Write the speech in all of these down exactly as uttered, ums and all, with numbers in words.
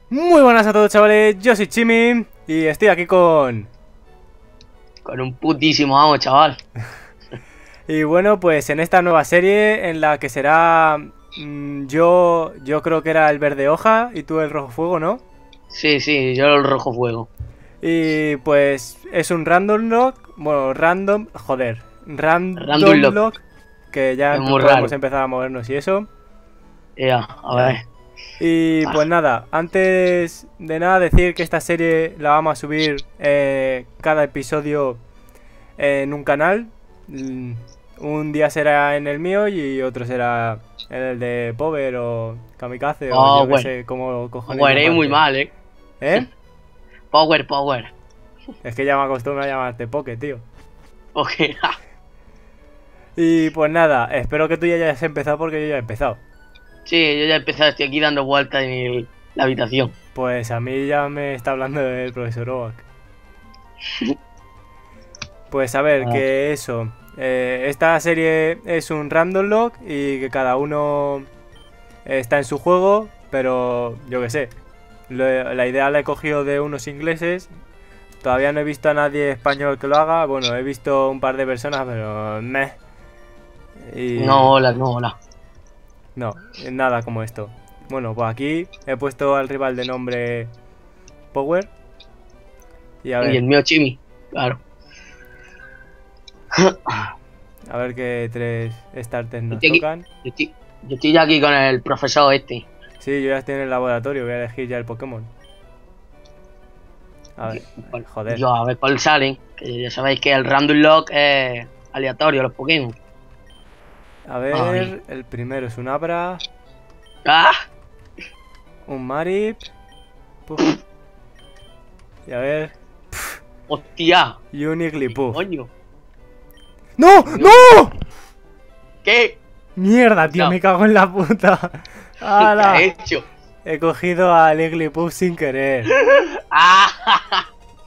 Muy buenas a todos, chavales, yo soy Chimi y estoy aquí con... Con un putísimo amo, chaval. Y bueno, pues en esta nueva serie en la que será... mmm, yo yo creo que era el verde hoja y tú el rojo fuego, ¿no? Sí, sí, yo el rojo fuego. Y pues es un random lock, bueno, random, joder, random, Random lock. lock, que ya Es muy podemos raro. empezar a movernos y eso. Ya, a ver. Y Ah. pues nada, antes de nada decir que esta serie la vamos a subir eh, cada episodio en un canal. Mm, Un día será en el mío y otro será en el de Power o Kamikaze o Oh, yo que bueno. sé cómo cojones Power es muy llamarte. mal, eh. ¿Eh? Power, power. Es que ya me acostumbro a llamarte Poke, tío. Ok. Y pues nada, espero que tú ya hayas empezado porque yo ya he empezado. Sí, yo ya empecé, estoy aquí dando vueltas en el- la habitación. Pues a mí ya me está hablando el profesor Oak. Pues a ver, Ah. que eso. eh, esta serie es un random lock y que cada uno está en su juego, pero yo que sé. lo- la idea la he cogido de unos ingleses. Todavía no he visto a nadie español que lo haga. Bueno, he visto un par de personas, pero meh. Y No, hola, no, hola. no, nada como esto. Bueno, pues aquí he puesto al rival de nombre Power. Y a Y el ver, mío Chimi, claro. a ver qué tres starters Yo nos estoy, aquí, tocan. yo, estoy, yo estoy ya aquí con el profesor este. Sí, yo ya estoy en el laboratorio, voy a elegir ya el Pokémon. A ver, Bueno, joder. yo a ver cuál salen. Que ya sabéis que el random lock es aleatorio, los Pokémon. A ver, Ay. el primero es un Abra, ¡Ah! un Marip. Puf. Y a ver, ¡Hostia! y un Igglypuff. ¡Coño! ¡No! ¡No! ¿Qué? Mierda, tío, No. me cago en la puta. ¿Qué ¡Hala! has hecho? He cogido al Igglypuff sin querer. ¡Ah!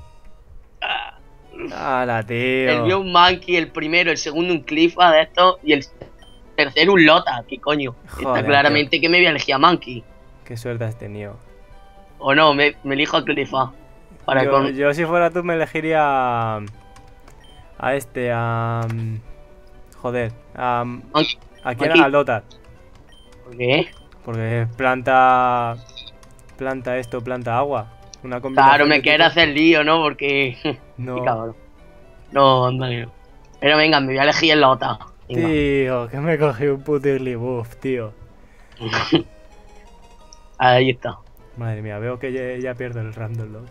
¡Hala, El mío tío! un Monkey, el primero, el segundo un Cliffa de estos y el tercero un Lota. ¿Qué coño? Joder, Está claramente que me voy a elegir a Monkey. Qué suerte has tenido. O no, me, me elijo a Cliffa. Para Yo, con... yo si fuera tú me elegiría a, a este, a... Joder, a... Monkey. ¿A quién? Aquí. A Lotat. ¿Por qué? Porque es planta... Planta esto, planta agua. Una combinación Claro, me de quiere tipo- hacer lío, ¿no? Porque... Qué No, cabrón. No, anda, no. Pero venga, me voy a elegir el Lota. Venga. tío, que me cogí un puto Igglybuff, tío. Ahí está. Madre mía, veo que ya, ya pierdo el random lock.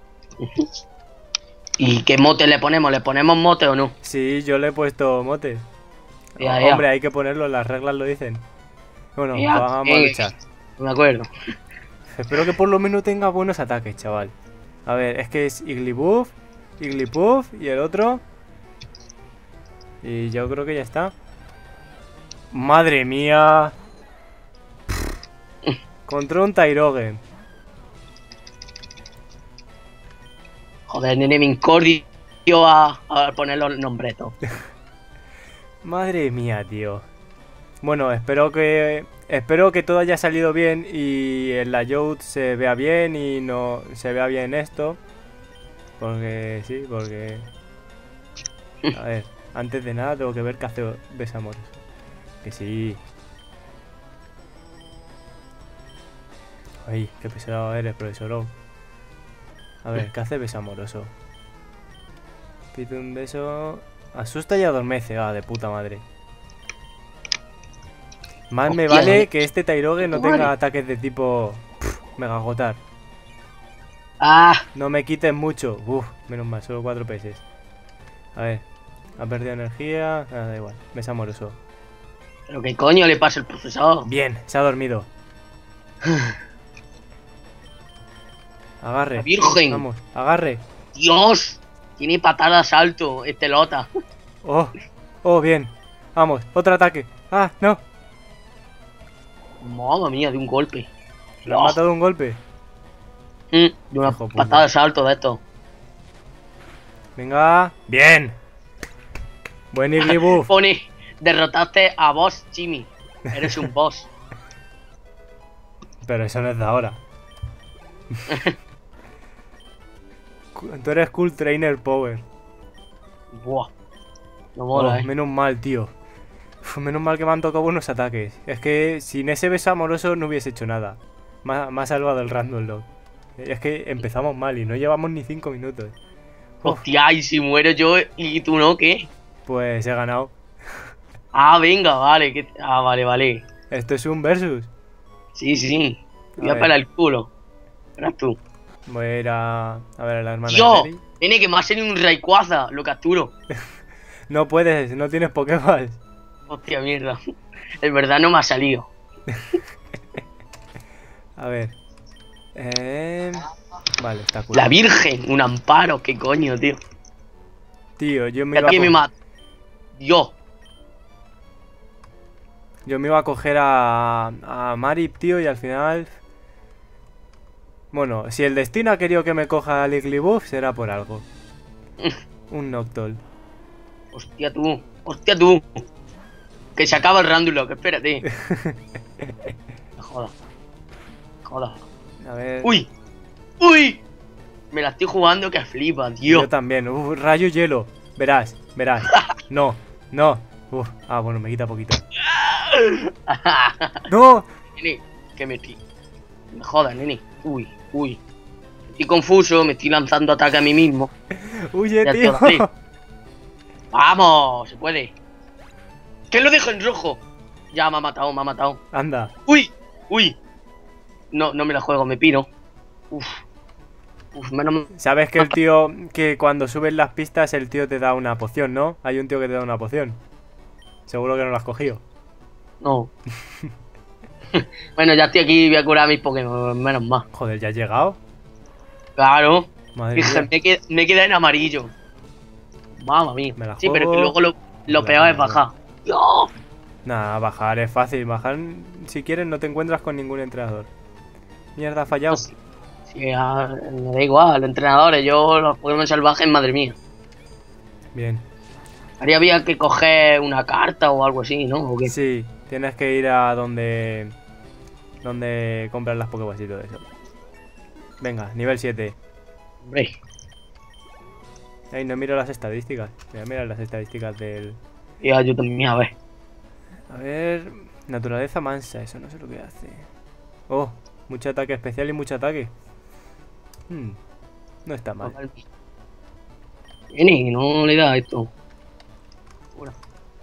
¿Y qué mote le ponemos? ¿Le ponemos mote o no? Sí, yo le he puesto mote. Ya, Oh, ya. hombre, hay que ponerlo, las reglas lo dicen. Bueno, Ya, vamos a eh. luchar. No me acuerdo. Espero que por lo menos tenga buenos ataques, chaval. A ver, es que es Igglybuff, Igglypuff y el otro. Y yo creo que ya está. Madre mía. Contra un Tyrogue. Joder, nene, me incordio a, a poner los nombretos. Madre mía, tío. Bueno, espero que espero que todo haya salido bien y el layout se vea bien y no se vea bien esto. Porque sí, porque a ver, antes de nada tengo que ver qué hace Besamores. Que sí. Ay, qué pesado eres, profesor Oak. A ver, ¿qué hace Besamoroso? Pide un beso. Asusta y adormece, ah, de puta madre. Más me Hostia, vale eh. que este Tyrogue no Puta tenga madre. ataques de tipo pff, mega agotar. Ah, No me quites mucho. Uf, menos mal, solo cuatro peces. A ver, ha perdido energía. Ah, da igual, Besamoroso. pero qué coño le pasa al profesor. Bien, se ha dormido. Agarre. La Virgen. Vamos, agarre. Dios, tiene patada de salto este Lota. Oh, oh, bien. Vamos, otro ataque. Ah, no. Madre mía, de un golpe. Lo ha Oh, matado de un golpe. mm, de una Hijo puta. patada de salto de esto. Venga. Bien. Buen Igglybuff. Pone, derrotaste a Boss Chimi. Eres un boss. Pero eso no es de ahora. Tú eres Cool Trainer Power. Buah. No Oh, mola, eh. menos mal, tío. Uf, menos mal que me han tocado buenos ataques. Es que sin ese beso amoroso no hubiese hecho nada. Me ha, me ha salvado el Random Lock. Es que empezamos mal y no llevamos ni cinco minutos. Uf, Hostia, y si muero yo y tú no, ¿qué? pues he ganado. Ah, venga, vale. Que... Ah, vale, vale. Esto es un versus. Sí, sí. A Voy a ver. pelar el culo. Verás tú. Voy a ir a, a ver a la hermana Yo, de Terry. nene, que me ha salido un Rayquaza. Lo capturo. No puedes, no tienes Pokéball. Hostia, mierda. En verdad no me ha salido. A ver. Eh... Vale, está cool. La Virgen, un amparo. ¿Qué coño, tío? Tío, yo me iba a Aquí me co- mata. Yo. yo me iba a coger a, a Marip, tío, y al final... Bueno, si el destino ha querido que me coja a Igglybuff, será por algo. Un Noctowl. Hostia, tú. Hostia, tú. Que se acaba el Randulock. Espérate. Joda. Joda. A ver... Uy. Uy. Me la estoy jugando que flipa, Yo tío. también. Uf, rayo hielo. Verás, verás. No, no. Uf, ah, bueno, me quita poquito. ¡No! Nene, que me estoy... Me joda, nene. Uy, uy. Estoy confuso, me estoy lanzando ataque a mí mismo. ¡Huye, Ya, tío! tío, dale. ¡Vamos! Se puede. ¿Qué lo dejo en rojo? Ya me ha matado, me ha matado. Anda. ¡Uy! ¡Uy! No, no me la juego, me piro. Uf. Uf, menos... ¿Sabes que el tío, que cuando subes las pistas, el tío te da una poción, ¿no? Hay un tío que te da una poción. Seguro que no la has cogido. No. Bueno, ya estoy aquí, voy a curar a mis Pokémon, menos mal. Joder, ¿ya has llegado? Claro. Madre Dije, mía. me, qued- me queda en amarillo. Mamma mía. Me la Sí, pero juego. que luego lo, lo La peor es juego. bajar. ¡Yo! Nada, bajar es fácil. Bajar, si quieres, no te encuentras con ningún entrenador. Mierda, ha fallado. Sí, sí, ah, me da igual, los entrenadores, yo los Pokémon salvajes, madre mía. Bien. Haría había que coger una carta o algo así, ¿no? ¿O qué? Sí, tienes que ir a donde... Donde compras las Pokéballs y todo eso. Venga, nivel siete. Hombre, Ay, no miro las estadísticas. Voy a mirar las estadísticas del... ya, yo también, a ver. A ver... Naturaleza mansa, eso no sé lo que hace. Oh, mucho ataque especial y mucho ataque. Hmm, no está mal. Nene, no le da esto. Bueno,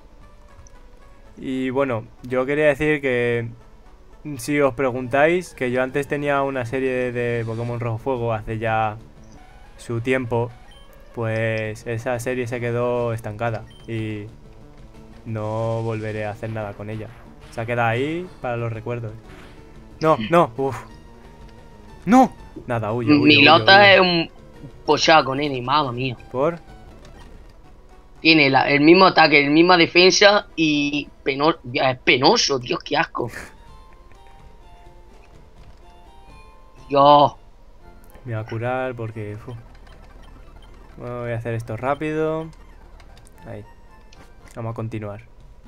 Y bueno, yo quería decir que... Si os preguntáis, que yo antes tenía una serie de Pokémon Rojo Fuego hace ya su tiempo, pues esa serie se quedó estancada y no volveré a hacer nada con ella. Se ha quedado ahí para los recuerdos. No, no, uff. ¡No! Nada, huyo, huyo, Mi huyo, Lota huyo. es un pochaco, nene, mamma mía. ¿Por? Tiene la- el mismo ataque, la misma defensa y peno- ya, es penoso, Dios, qué asco. Dios. Me voy a curar porque... uf. Bueno, voy a hacer esto rápido. Ahí. Vamos a continuar.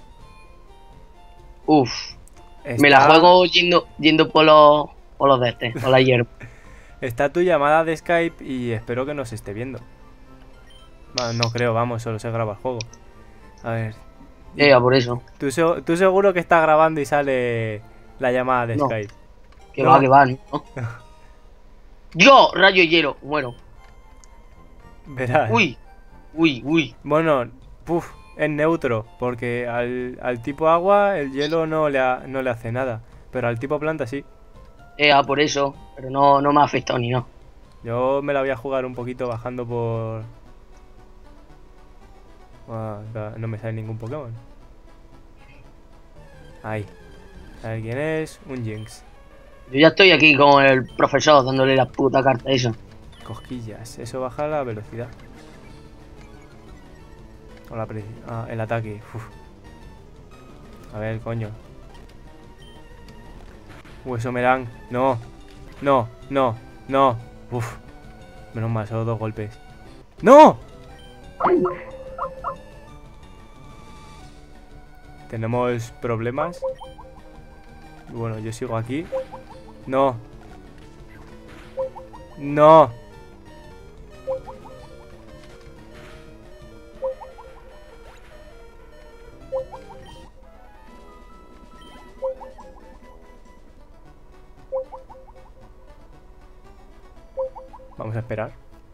Uf. Me la Está- juego yendo, yendo por los, por los de este, por la hierba. Está tu llamada de Skype y espero que nos esté viendo. Va, no creo, vamos, solo se graba el juego. A ver, Ya, por eso. ¿tú, se- tú seguro que está grabando y sale la llamada de No. Skype? Que No. va, que va, ¿no? Yo, rayo hielo, bueno. Verás. Uy, uy, uy. Bueno, puf, es neutro, porque al, al tipo agua el hielo no le, ha- no le hace nada. Pero al tipo planta sí. Ya, por eso. Pero no, no me ha afectado ni nada. Yo me la voy a jugar un poquito bajando por... Ah, no- no me sale ningún Pokémon. Ahí. A ver quién es. Un Jinx. Yo ya estoy aquí con el profesor dándole la puta carta esa. Cosquillas. Eso baja la velocidad. O la pre- ah, el ataque. Uf. A ver, coño. Hueso Merán. No. No, no, no. Uf. Menos mal, solo dos golpes. ¡No! Tenemos problemas. Bueno, yo sigo aquí. No. No. Vamos a esperar.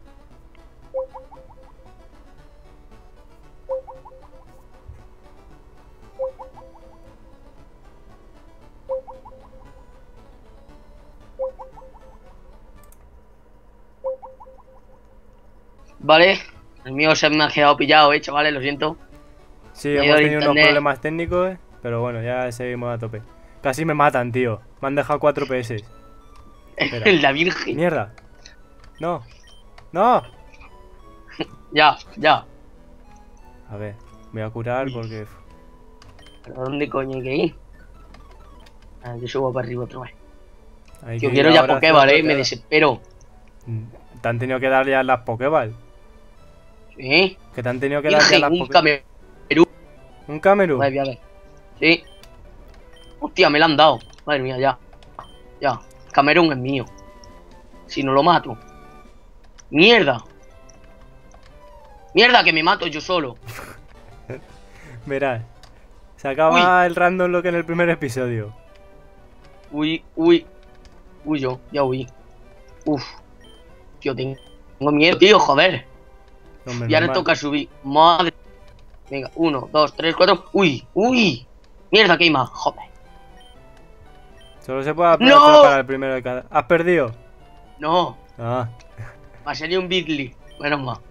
Vale, el mío se me ha quedado pillado, eh, chavales, lo siento. Sí, Me he hemos ido al tenido unos internet. problemas técnicos, pero bueno, ya seguimos a tope. Casi me matan, tío. Me han dejado cuatro P S. Espera. La virgen. Mierda. No. No. Ya, ya. A ver, me voy a curar Uy. porque... ¿Pero dónde coño hay que ir? Ah, yo subo para arriba otra vez. hay Tío, que ir quiero ya ahora hacia Pokéball, la eh, me plateada. desespero. Te han tenido que dar ya las Pokéball. ¿Sí? Que te han tenido que dar ya Virgen, las un Pokéball. Camerú. ¿Un Camerú? Vale, voy a ver. Sí. Hostia, me la han dado. Madre mía, ya. Ya. Camerún es mío. Si no lo mato. Mierda. Mierda, que me mato yo solo. Verás. Se acaba el random lo que en el primer episodio. Uy, uy. Uy, yo, ya huí. Uf. Tío, tengo miedo, tío, joder. Hombre, Y ahora normal. toca subir. Madre. Venga, uno, dos, tres, cuatro. Uy, uy. Mierda, que hay más. Joder. Solo se puede ¡No! atrapar al primero de cada... ¿Has perdido? No. Ah. Va a salir un Bitly. Menos mal.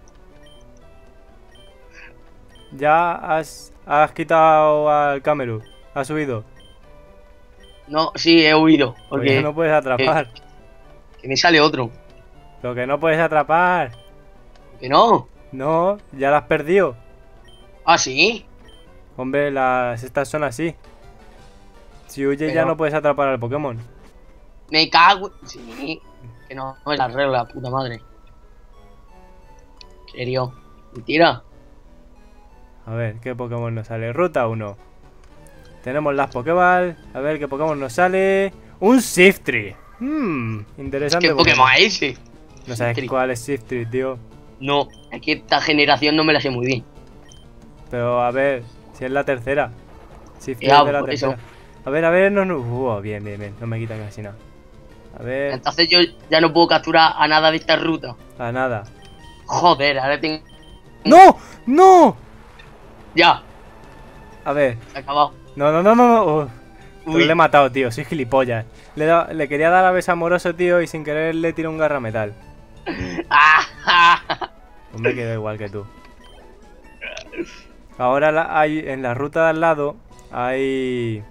Ya has, has quitado al Camerú. ¿Has subido? No, sí, he huido. Porque Porque no puedes atrapar. que me sale otro. Lo que no puedes atrapar. Que no. No, ya lo has perdido. Ah, sí. Hombre, las estas son así. Si huyes ya Pero- no puedes atrapar al Pokémon. Me cago. Sí. Que no, no es la regla, puta madre. ¿En serio? Mentira. A ver, ¿qué Pokémon nos sale? Ruta uno. Tenemos las Pokéball. A ver qué Pokémon nos sale. Un Shiftry. Hmm, interesante. ¿Qué Pokémon es ese? No sabes Shiftry. cuál es Shiftry, tío. No, es que esta generación no me la sé muy bien. Pero a ver, si es la tercera. Shiftry Ya, es de la por tercera. eso. A ver, a ver, no, no. Uh, bien, bien, bien. No me quita casi nada. A ver, Entonces yo ya no puedo capturar a nada de esta ruta. a nada. Joder, ahora tengo. ¡No! ¡No! Ya, A ver. se ha acabado. No, no, no, no, no. Uh, pero Uy. le he matado, tío. Soy gilipollas. Le, he dado- le quería dar a beso amoroso, tío, y sin querer le tiro un garra metal. Ah, Hombre, quedo igual que tú. Ahora la- hay en la ruta de al lado hay...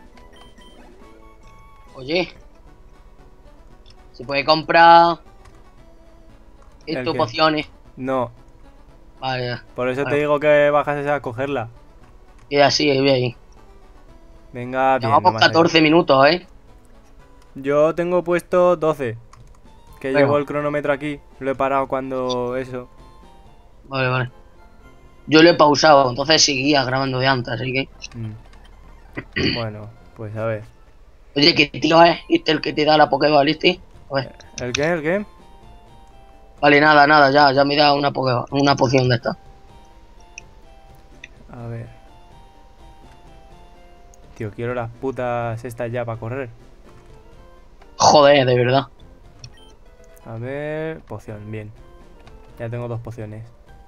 Oye, se puede comprar ¿El esto qué? pociones. No, Vale, ya. por eso te Bueno. digo que bajas a cogerla. Y así, voy ahí. Venga, bien. Llevamos no me has catorce minutos, ¿eh? ido. Yo tengo puesto doce. Que Bueno. llevo el cronómetro aquí. Lo he parado cuando eso. Vale, vale. Yo lo he pausado, entonces seguía grabando de antes, así que... Mm. Bueno, pues a ver. Oye, ¿qué tío es? ¿Este el que te da la Pokéball, este? A ver. ¿El qué? ¿El qué? Vale, nada, nada, ya, ya me da una Pokéball, una poción de esta. A ver. Tío, quiero las putas estas ya para correr. Joder, de verdad. A ver, poción, bien. Ya tengo dos pociones.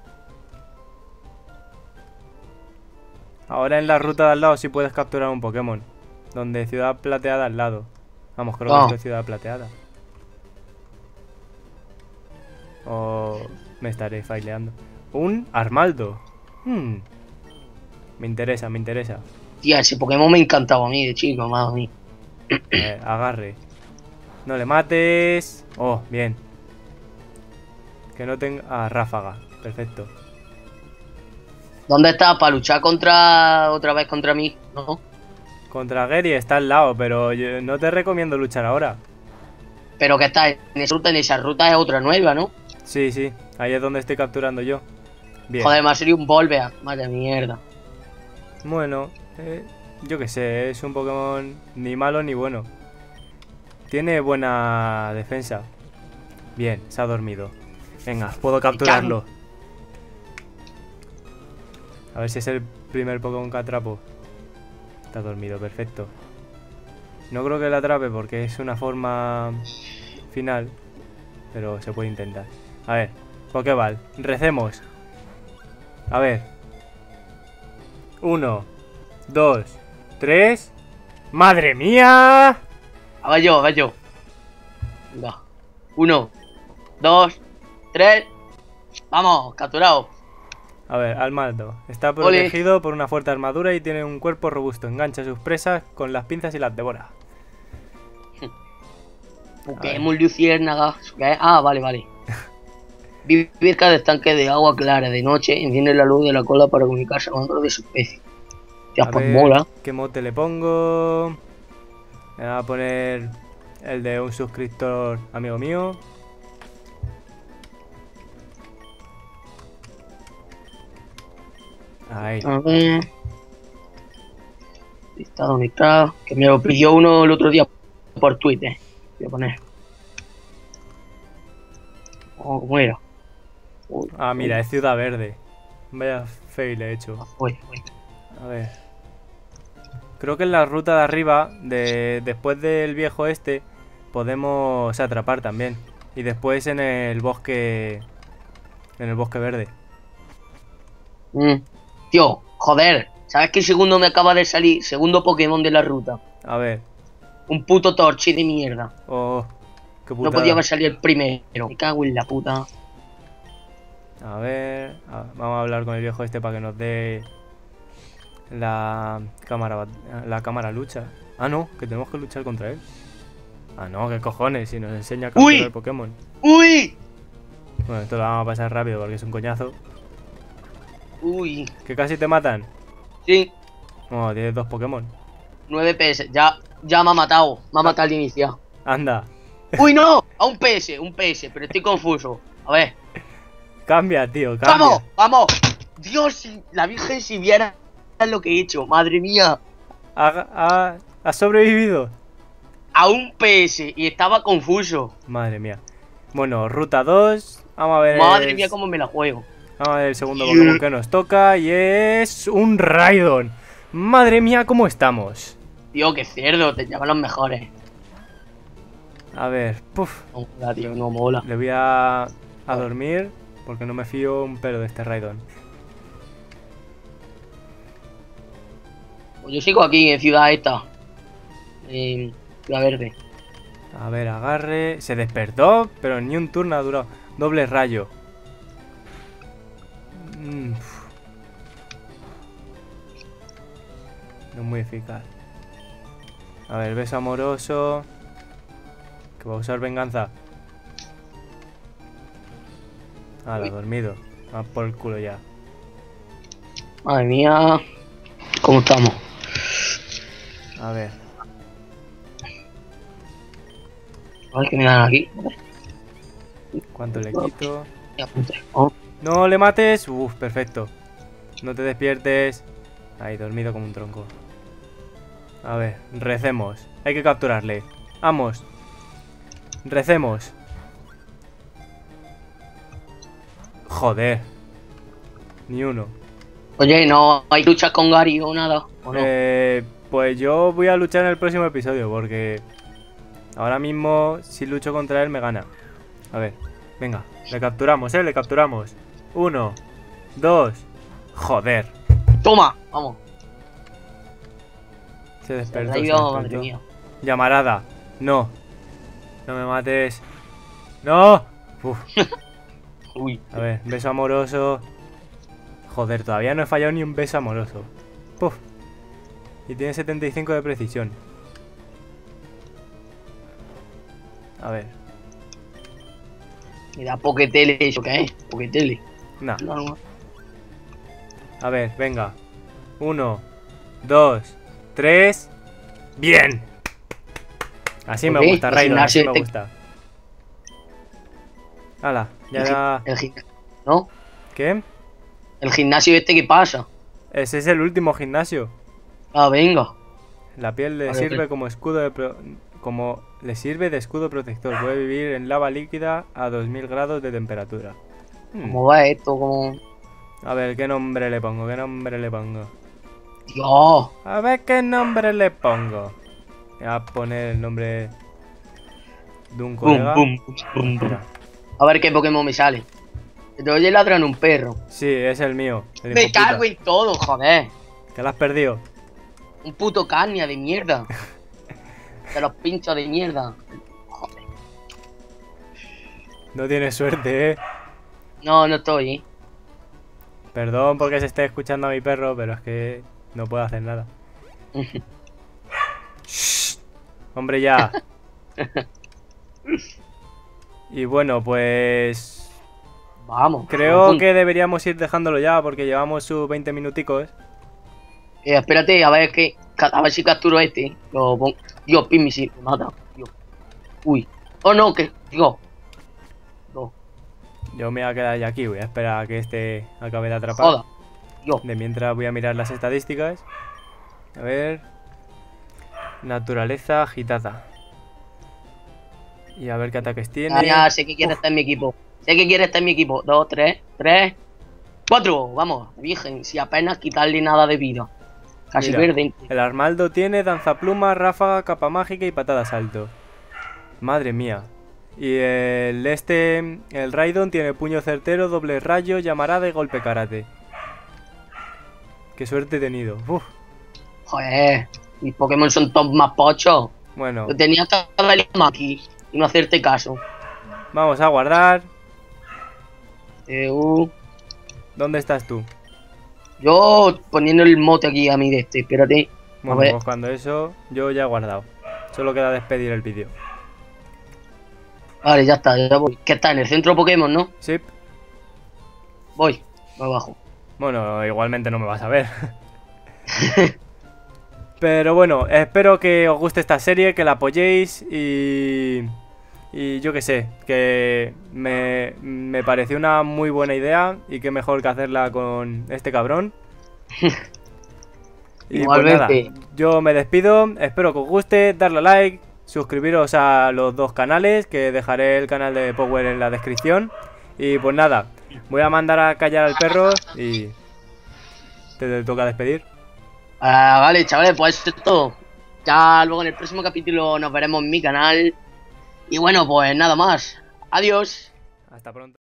Ahora en la ruta de al lado sí puedes capturar un Pokémon. Donde Ciudad Plateada al lado. Vamos, creo que Ah. esto es Ciudad Plateada. O me estaré faileando. Un Armaldo. Hmm. Me interesa, me interesa. Tía, ese Pokémon me encantaba a mí de chico, madre mía. A ver, agarre. No le mates. Oh, bien. Que no tenga... Ah, ráfaga. Perfecto. ¿Dónde está? Para luchar contra... otra vez contra mí, ¿no? Contra Gary está al lado, pero yo no te recomiendo luchar ahora. Pero que está en esa ruta, en esa ruta es otra nueva, ¿no? Sí, sí. Ahí es donde estoy capturando yo. Bien. Joder, me ha salido un Volbeat, madre mierda. Bueno, eh, yo qué sé, es un Pokémon ni malo ni bueno. Tiene buena defensa. Bien, se ha dormido. Venga, puedo capturarlo. A ver si es el primer Pokémon que atrapo. Está dormido, perfecto. No creo que lo atrape porque es una forma final, pero se puede intentar. A ver, Pokéball, recemos. A ver. Uno, dos, tres. ¡Madre mía! Haga yo, haga yo. Venga. Uno, dos, tres. Vamos, capturado. A ver, Almaldo. Está protegido Ole. por una fuerte armadura y tiene un cuerpo robusto. Engancha a sus presas con las pinzas y las devora. Pokémon Luciérnaga. Ah, vale, vale. Vive cerca de estanques de agua clara. De noche enciende la luz de la cola para comunicarse con otros de su especie. Ya, pues mola. ¿Qué mote le pongo? Me voy a poner el de un suscriptor amigo mío. Ahí. A ver. Está donde está. Que me lo pidió uno el otro día por Twitter. Voy a poner. Oh, ¿cómo era? Uy, ah, mira, uy. es Ciudad Verde. Vaya fail he hecho. Uy, uy. A ver. Creo que en la ruta de arriba, de después del viejo este, podemos atrapar también. Y después en el bosque. En el bosque verde. Mm. Tío, joder. ¿Sabes qué segundo me acaba de salir? Segundo Pokémon de la ruta. A ver. Un puto Torchi de mierda. Oh, qué putada. No podía haber salido el primero. Me cago en la puta. A ver. A, vamos a hablar con el viejo este para que nos dé la cámara, la cámara lucha. Ah, no, que tenemos que luchar contra él. Ah, no, qué cojones, si nos enseña a capturar Pokémon. ¡Uy! Bueno, esto lo vamos a pasar rápido porque es un coñazo. Uy. ¿Que casi te matan? Sí. Oh, tienes dos Pokémon. nueve P S, ya, ya me ha matado. Me ha matado al inicio. Anda. ¡Uy, no! A un P S, un P S, pero estoy confuso. A ver. Cambia, tío, cambia. ¡Vamos! ¡Vamos! Dios, si la Virgen si viera lo que he hecho, madre mía. ¿Ha, ha, ha sobrevivido? A un P S y estaba confuso. Madre mía. Bueno, ruta dos. Vamos a ver. Madre mía, cómo me la juego. Vamos a ver el segundo Pokémon que nos toca. Y es un Raidon. Madre mía, ¿cómo estamos? Tío, qué cerdo, te llaman los mejores. A ver, puf. No mola, tío, no mola. Le voy a, a dormir porque no me fío un pelo de este Raidon. Pues yo sigo aquí en Ciudad esta. En Ciudad Verde. A ver, agarre. Se despertó, pero ni un turno ha durado. Doble rayo. Mm, no es muy eficaz. A ver, beso amoroso. Que va a usar venganza. Ah, lo ha dormido. Va por el culo ya. Madre mía. ¿Cómo estamos? A ver. A ver qué me dan aquí. ¿Cuánto le quito? Oh. No le mates. Uf, perfecto. No te despiertes. Ahí, dormido como un tronco. A ver, recemos. Hay que capturarle. Vamos. Recemos. Joder. Ni uno. Oye, ¿no hay luchas con Gary o nada? ¿O no? Eh, pues yo voy a luchar en el próximo episodio porque ahora mismo si lucho contra él me gana. A ver, venga, le capturamos, eh, le capturamos. Uno, dos, joder. Toma, vamos. Se despertó, se se despertó. madre mía. Llamarada, no. No me mates. No. Uf. Uy. A ver, beso amoroso. Joder, todavía no he fallado ni un beso amoroso. Puf. Y tiene setenta y cinco de precisión. A ver. Mira, Poketele, ¿eso qué es? Poketele. Nah. No, no. A ver, venga. Uno, dos, tres. ¡Bien! Así me Okay, gusta, Raidon, así me gusta. Hala, ya da... El gimnasio, ¿no? ¿Qué? El gimnasio este, ¿qué pasa? Ese es el último gimnasio. Ah, venga. La piel le Vale, sirve okay. como escudo de pro... como le sirve de escudo protector. Puede vivir en lava líquida a dos mil grados de temperatura. Hmm. ¿Cómo va esto? ¿Cómo... A ver, ¿qué nombre le pongo? ¿Qué nombre le pongo? Dios. A ver, ¿qué nombre le pongo? Voy a poner el nombre de un colega. Bum, bum, bum, bum. A ver qué Pokémon me sale. Te oye ladrando un perro. Sí, es el mío. El Me hijo puta. cago en todo, joder. ¿Te lo has perdido? Un puto carnia de mierda. De los pinchos de mierda. Joder. No tienes suerte, eh. No, no estoy, ¿eh? Perdón porque se esté escuchando a mi perro, pero es que no puedo hacer nada. Shh, hombre, ya. Y bueno, pues... Vamos. creo vamos. que deberíamos ir dejándolo ya porque llevamos sus veinte minuticos. Eh, espérate, a ver que a ver si capturo este. Lo pongo. Dios, Pin misil, me mata. Dios. Uy. Oh no, que. Dios. No. Yo me voy a quedar ya aquí, voy a esperar a que este acabe de atrapar. Joda. Dios. De mientras voy a mirar las estadísticas. A ver. Naturaleza agitada. Y a ver qué ataques tiene. Ah, ya, sé que quiere estar en mi equipo. Sé que quiere estar en mi equipo. Dos, tres, tres, cuatro. Vamos, virgen. Si apenas quitarle nada de vida. Casi Mira, verde. el Armaldo tiene danzapluma, ráfaga, capa mágica y patada salto. Madre mía. Y el este, el Raidon tiene puño certero, doble rayo, llamarada y golpe karate. Qué suerte he tenido. Uf. Joder. Mis Pokémon son todos más pochos. Bueno, Yo tenía que haber ido aquí y no hacerte caso. vamos a guardar. Eh, uh, ¿Dónde estás tú? yo poniendo el mote aquí a mi de este. Espérate. Bueno, ver. pues cuando eso, yo ya he guardado. Solo queda despedir el vídeo. Vale, ya está, ya voy. ¿Qué está? En el centro Pokémon, ¿no? Sí. Voy. Voy abajo. Bueno, igualmente no me vas a ver. Pero bueno, espero que os guste esta serie, que la apoyéis y... Y yo que sé, que me, me pareció una muy buena idea y que mejor que hacerla con este cabrón. Y pues nada, Igualmente. yo me despido, espero que os guste, darle a like, suscribiros a los dos canales, que dejaré el canal de Power en la descripción. Y pues nada, voy a mandar a callar al perro y te toca despedir. Ah, vale, chavales, pues eso es todo. Ya luego en el próximo capítulo nos veremos en mi canal. Y bueno, pues nada más. Adiós. Hasta pronto.